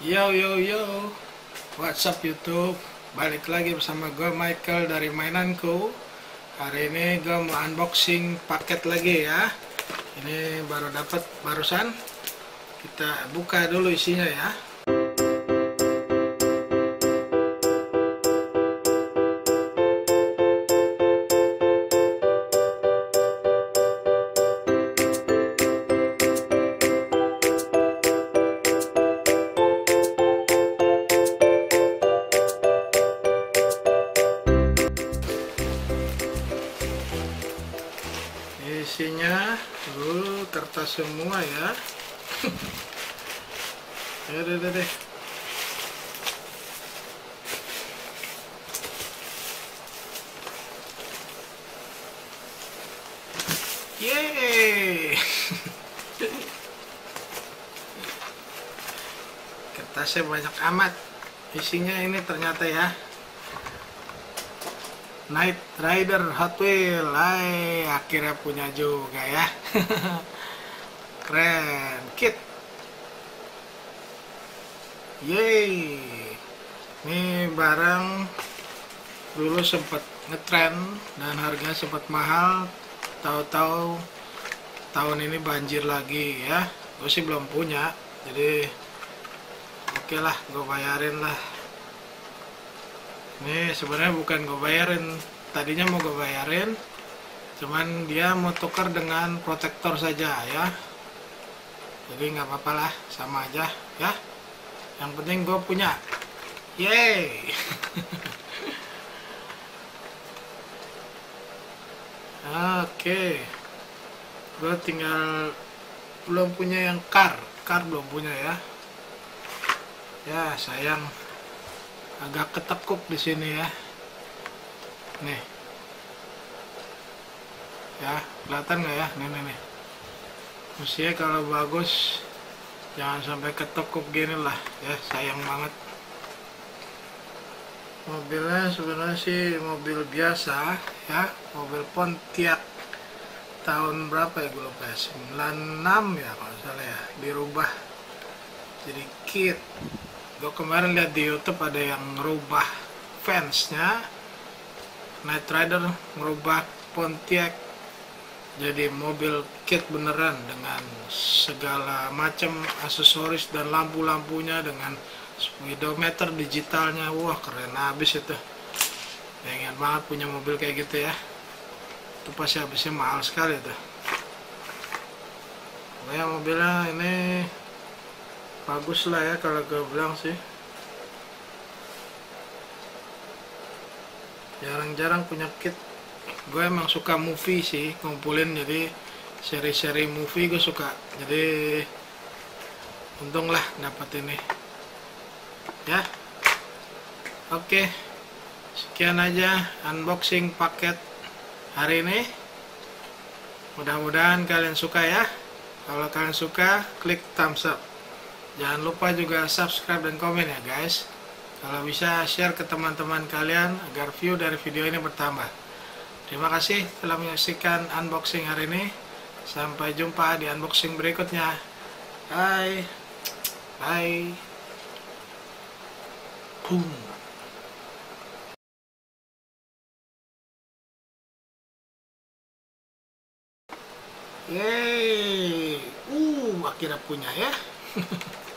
Yo yo yo, what's up YouTube? Balik lagi bersama gue Michael dari mainanku. Hari ini gue mau unboxing paket lagi ya. Ini baru dapat barusan. Kita buka dulu isinya ya. Isinya kertas semua ya. Ya deh. Yeay. Kertasnya banyak amat. Isinya ini ternyata ya, Knight Rider Hot Wheels. Akhirnya punya juga ya. Keren. Kit. Yeay. Ini barang dulu sempat ngetren dan harganya sempat mahal. Tahu-tahu tahun ini banjir lagi ya. Gue sih belum punya, jadi oke lah, gue bayarin lah. Ini sebenarnya bukan gue bayarin, tadinya mau gue bayarin, cuman dia mau tukar dengan protektor saja ya. Jadi nggak apa-apa lah, sama aja ya. Yang penting gue punya. Yeay. Oke, gue tinggal belum punya yang car belum punya ya. Ya sayang, agak ketekuk di sini ya. Nih, ya kelihatan nggak ya? Nih. Mestinya kalau bagus jangan sampai ketekuk gini lah ya, sayang banget. Mobilnya sebenarnya sih mobil biasa ya, mobil Pontiac tahun berapa ya, gue lupa ya, 96 ya kalau salah ya, dirubah jadi kit. Gue kemarin lihat di YouTube ada yang ngerubah fansnya Knight Rider, ngerubah Pontiac jadi mobil kit beneran dengan segala macam aksesoris dan lampu-lampunya dengan speedometer digitalnya. Wah keren abis itu. Pengen banget punya mobil kayak gitu ya. Itu pasti habisnya mahal sekali tuh. Pokoknya mobilnya ini bagus lah ya kalau gue bilang sih. Jarang-jarang punya kit. Gue emang suka movie sih, ngumpulin, jadi seri-seri movie gue suka. Jadi untung lah dapet ini ya. Oke, sekian aja unboxing paket hari ini. Mudah-mudahan kalian suka ya. Kalau kalian suka, klik thumbs up. Jangan lupa juga subscribe dan komen ya guys. Kalau bisa share ke teman-teman kalian agar view dari video ini bertambah. Terima kasih telah menyaksikan unboxing hari ini. Sampai jumpa di unboxing berikutnya. Bye. Bye. Boom. Yeay. Akhirnya punya ya.